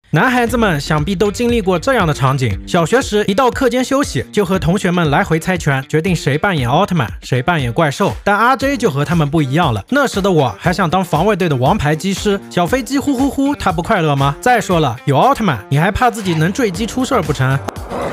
男孩子们想必都经历过这样的场景：小学时一到课间休息，就和同学们来回猜拳，决定谁扮演奥特曼，谁扮演怪兽。但 RJ 就和他们不一样了，那时的我还想当防卫队的王牌机师，小飞机呼呼呼，他不快乐吗？再说了，有奥特曼，你还怕自己能坠机出事不成？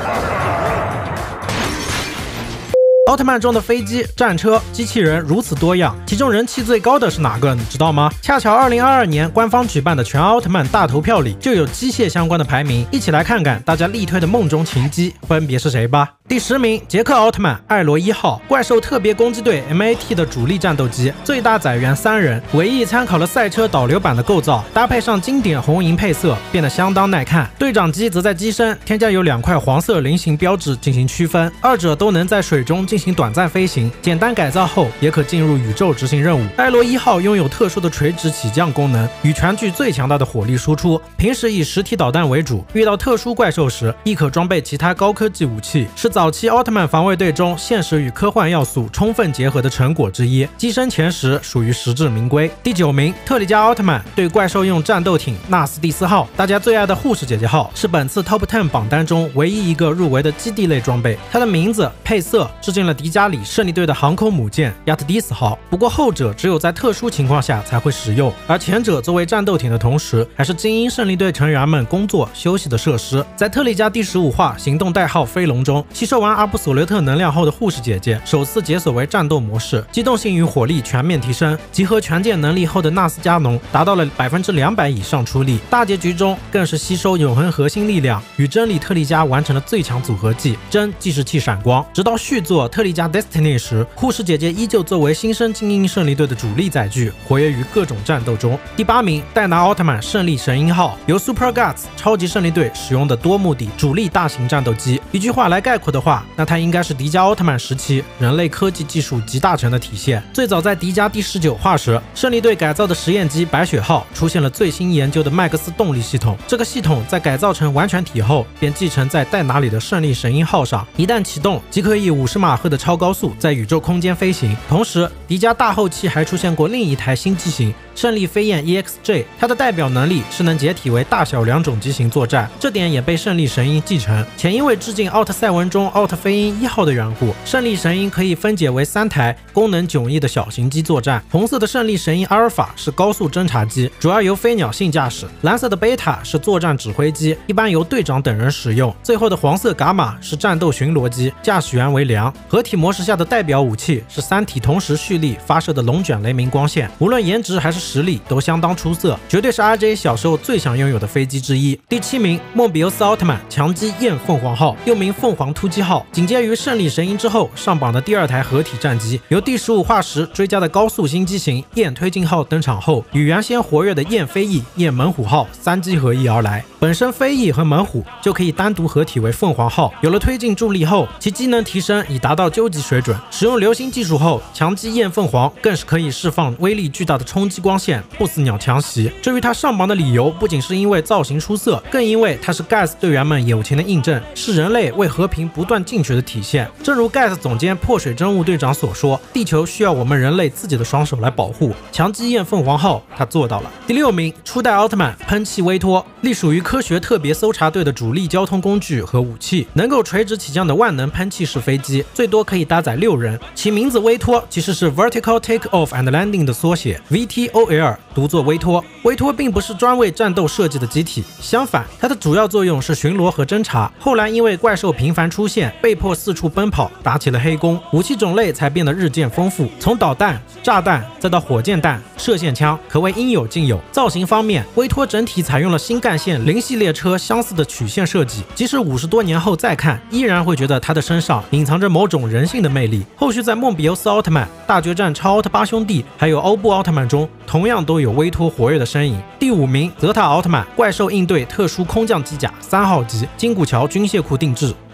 奥特曼中的飞机、战车、机器人如此多样，其中人气最高的是哪个？你知道吗？恰巧2022年官方举办的全奥特曼大投票里就有机械相关的排名，一起来看看大家力推的梦中情机分别是谁吧。第10名，捷克奥特曼艾罗1号，怪兽特别攻击队 MAT 的主力战斗机，最大载员3人，尾翼参考了赛车导流版的构造，搭配上经典红银配色，变得相当耐看。队长机则在机身添加有2块黄色菱形标志进行区分，二者都能在水中进行短暂飞行，简单改造后也可进入宇宙执行任务。艾罗1号拥有特殊的垂直起降功能，与全剧最强大的火力输出，平时以实体导弹为主，遇到特殊怪兽时亦可装备其他高科技武器，是早期奥特曼防卫队中现实与科幻要素充分结合的成果之一，机身前10属于实至名归。第9名，特里迦奥特曼对怪兽用战斗艇纳斯蒂斯号，大家最爱的护士姐姐号是本次 Top 10榜单中唯一一个入围的基地类装备，它的名字、配色致敬了迪迦里胜利队的航空母舰亚特迪斯号，不过后者只有在特殊情况下才会使用，而前者作为战斗艇的同时，还是精英胜利队成员们工作休息的设施。在特里迦第15话行动代号飞龙中，吸收完阿布索留特能量后的护士姐姐首次解锁为战斗模式，机动性与火力全面提升，集合全件能力后的纳斯加农达到了200%以上出力，大结局中更是吸收永恒核心力量，与真理特利迦完成了最强组合技真计时器闪光。直到续作特利迦 Destiny 时，护士姐姐依旧作为新生精英胜利队的主力载具，活跃于各种战斗中。第8名，戴拿奥特曼胜利神鹰号，由 Super Guts 超级胜利队使用的多目的主力大型战斗机。一句话来概括的话，那它应该是迪迦奥特曼时期人类科技技术集大成的体现。最早在迪迦第19话时，胜利队改造的实验机白雪号出现了最新研究的麦克斯动力系统，这个系统在改造成完全体后，便继承在戴拿里的胜利神鹰号上，一旦启动即可以50马赫的超高速在宇宙空间飞行。同时，迪迦大后期还出现过另一台新机型胜利飞燕 EXJ， 它的代表能力是能解体为大小2种机型作战，这点也被胜利神鹰继承。且因为致敬奥特赛文中奥特飞鹰1号的缘故，胜利神鹰可以分解为3台功能迥异的小型机作战。红色的胜利神鹰阿尔法是高速侦察机，主要由飞鸟信驾驶；蓝色的贝塔是作战指挥机，一般由队长等人使用；最后的黄色伽马是战斗巡逻机，驾驶员为良。合体模式下的代表武器是3体同时蓄力发射的龙卷雷鸣光线，无论颜值还是实力都相当出色，绝对是 RJ 小时候最想拥有的飞机之一。第7名，梦比欧斯奥特曼强击焰凤凰号，又名凤凰突击号，紧接于胜利神鹰之后上榜的第2台合体战机，由第15话时追加的高速新机型焰推进号登场后，与原先活跃的焰飞翼、焰猛虎号3机合一而来。本身飞翼和猛虎就可以单独合体为凤凰号，有了推进助力后，其机能提升已达到究极水准。使用流星技术后，强击焰凤凰更是可以释放威力巨大的冲击光线，不死鸟强袭。至于它上榜的理由，不仅是因为造型出色，更因为它是 GAS 队员们友情的印证，是人类为和平不断进取的体现。正如 GAS 总监破水真悟队长所说，地球需要我们人类自己的双手来保护。强击焰凤凰号，他做到了。第6名，初代奥特曼喷气威托，隶属于科学特别搜查队的主力交通工具和武器，能够垂直起降的万能喷气式飞机，最多可以搭载6人。其名字威托其实是 Vertical Take Off and Landing 的缩写 VTOL， 读作威托。威托并不是专为战斗设计的机体，相反，它的主要作用是巡逻和侦察。后来因为怪兽频繁出现，被迫四处奔跑，打起了黑工，武器种类才变得日渐丰富，从导弹、炸弹再到火箭弹、射线枪，可谓应有尽有。造型方面，威托整体采用了新干线0系列车相似的曲线设计，即使50多年后再看，依然会觉得它的身上隐藏着某种人性的魅力。后续在梦比欧斯奥特曼、大决战超奥特8兄弟还有欧布奥特曼中，同样都有威托活跃的身影。第5名，泽塔奥特曼怪兽应对特殊空降机甲3号机，金古桥军械库定制。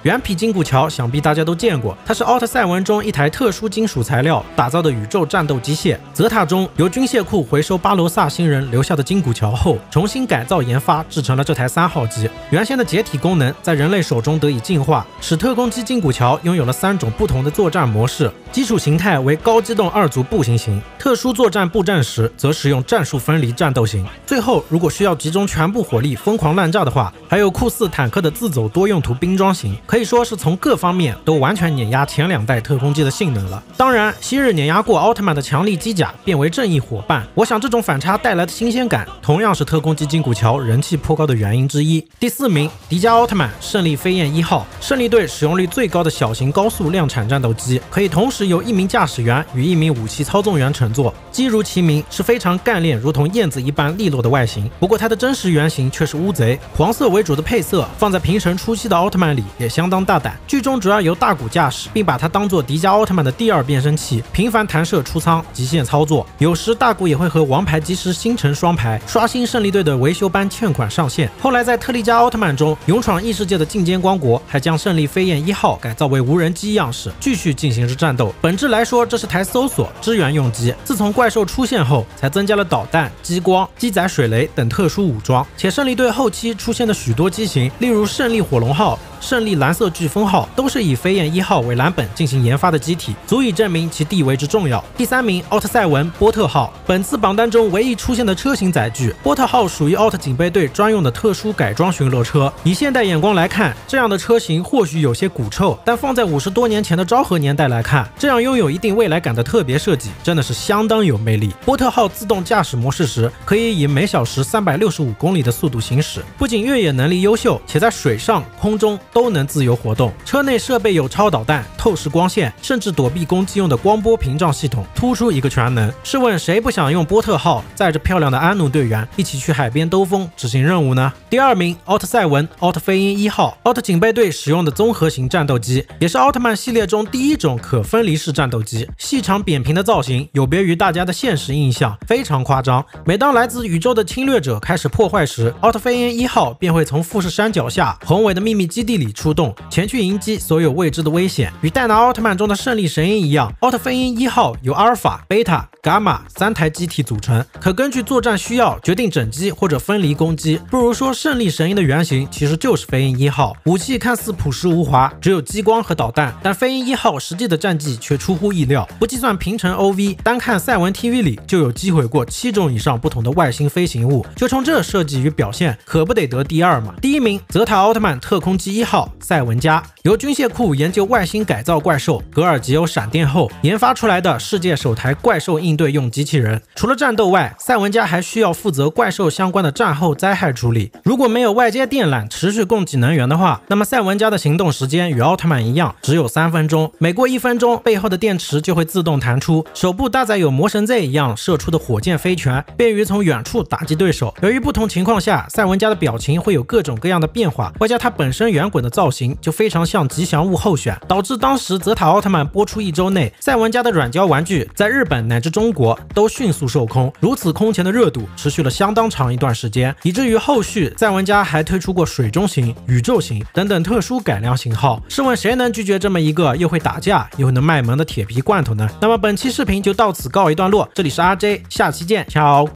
原皮筋骨桥想必大家都见过，它是奥特赛文中一台特殊金属材料打造的宇宙战斗机械。泽塔中由军械库回收巴罗萨星人留下的筋骨桥后，重新改造研发，制成了这台3号机。原先的解体功能在人类手中得以进化，使特攻机筋骨桥拥有了3种不同的作战模式。基础形态为高机动2族步行型，特殊作战布阵时则使用战术分离战斗型。最后，如果需要集中全部火力疯狂滥炸的话，还有酷似坦克的自走多用途兵装型，可以说是从各方面都完全碾压前2代特攻机的性能了。当然，昔日碾压过奥特曼的强力机甲变为正义伙伴，我想这种反差带来的新鲜感，同样是特攻机筋骨桥人气颇高的原因之一。第4名，迪迦奥特曼胜利飞燕1号，胜利队使用率最高的小型高速量产战斗机，可以同时由1名驾驶员与1名武器操纵员乘坐。机如其名，是非常干练，如同燕子一般利落的外形。不过它的真实原型却是乌贼，黄色为主的配色放在平成初期的奥特曼里也相当大胆。剧中主要由大古驾驶，并把它当作迪迦奥特曼的第2变身器，频繁弹射出舱，极限操作。有时大古也会和王牌机师星辰双排刷新胜利队的维修班欠款上限。后来在特利迦奥特曼中勇闯异世界的进阶光国，还将胜利飞燕1号改造为无人机样式，继续进行着战斗。本质来说，这是台搜索支援用机。自从怪兽出现后，才增加了导弹、激光、机载水雷等特殊武装。且胜利队后期出现的许多机型，例如胜利火龙号、胜利蓝色飓风号，都是以飞燕1号为蓝本进行研发的机体，足以证明其地位之重要。第3名，奥特赛文波特号，本次榜单中唯一出现的车型载具。波特号属于奥特警备队专用的特殊改装巡逻车。以现代眼光来看，这样的车型或许有些古臭，但放在50多年前的昭和年代来看，这样拥有一定未来感的特别设计，真的是相当有魅力。波特号自动驾驶模式时，可以以每小时365公里的速度行驶，不仅越野能力优秀，且在水上、空中都能自由活动。车内设备有超导弹、透视光线，甚至躲避攻击用的光波屏障系统，突出一个全能。试问谁不想用波特号载着漂亮的安努队员一起去海边兜风执行任务呢？第2名，奥特赛文奥特飞鹰1号，奥特警备队使用的综合型战斗机，也是奥特曼系列中第1种可分离式战斗机。细长扁平的造型有别于大家的现实印象，非常夸张。每当来自宇宙的侵略者开始破坏时，奥特飞鹰1号便会从富士山脚下宏伟的秘密基地里出动，前去迎击所有未知的危险。与戴拿奥特曼中的胜利神鹰一样，奥特飞鹰1号由阿尔法、贝塔、伽马3台机体组成，可根据作战需要决定整机或者分离攻击。不如说胜利神鹰的原型其实就是飞鹰1号，武器看似朴实无华，只有激光和导弹，但飞鹰1号实际的战绩却出乎意料。不计算平成 OV， 单看赛文 TV 里就有击毁过7种以上不同的外星飞行物，就冲这设计与表现，可不得得第2嘛。第1名，泽塔奥特曼特空机1号赛文加，由军械库研究外星改造怪兽格尔吉欧闪电后研发出来的世界首台怪兽应对用机器人。除了战斗外，赛文加还需要负责怪兽相关的战后灾害处理。如果没有外接电缆持续供给能源的话，那么赛文加的行动时间与奥特曼一样，只有3分钟。每过1分钟，背后的电池就会自动弹出，手部搭载有魔神 Z 一样射出的火箭飞拳，便于从远处打击对手。由于不同情况下赛文加的表情会有各种各样的变化，外加它本身圆滚的造型就非常像吉祥物候选，导致当时泽塔奥特曼播出1周内，赛文加的软胶玩具在日本乃至中国都迅速售空。如此空前的热度持续了相当长一段时间，以至于后续赛文加还推出过水中型、宇宙型等等特殊改良型号。试问谁能拒绝这么一个又会打架又能卖萌的铁皮罐头呢？那么本期视频就到此告一段落，这里是RJ，下期见，ciao。